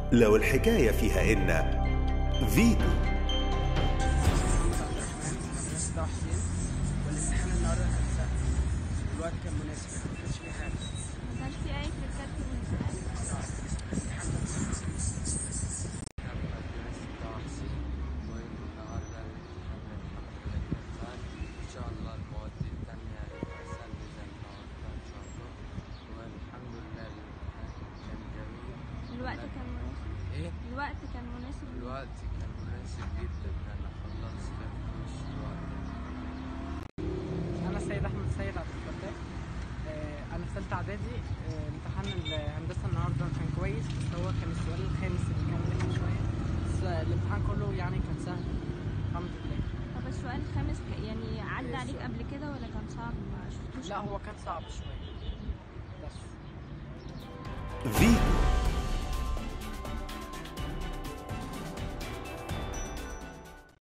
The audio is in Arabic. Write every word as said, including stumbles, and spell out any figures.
لو الحكاية فيها إن فيتو. والامتحان النهارده كان سهل والوقت كان مناسب، يعني ما كانش فيه حاجه. ما كانش في اي تريكات في الامتحان. الامتحان كان سهل. ان شاء الله المواد التانية هتبقى سهل زي النهارده ان شاء الله، والحمد لله الامتحان كان جميل. الوقت كان مناسب. ايه؟ الوقت كان مناسب. الوقت كان مناسب جدا، انا خلصت في نص الوقت. انا السيد احمد سيد عبد الفتاح. آه، انا في ثالثه اعدادي. آه، امتحان الهندسه النهارده كان كويس، بس هو كان السؤال الخامس اللي كان رخم شويه، بس الامتحان كله يعني كان سهل الحمد لله. طب السؤال الخامس ك- يعني عدى عليك قبل كده ولا كان صعب؟ ما شفتوش. لا هو كان صعب شويه بس. فيتو.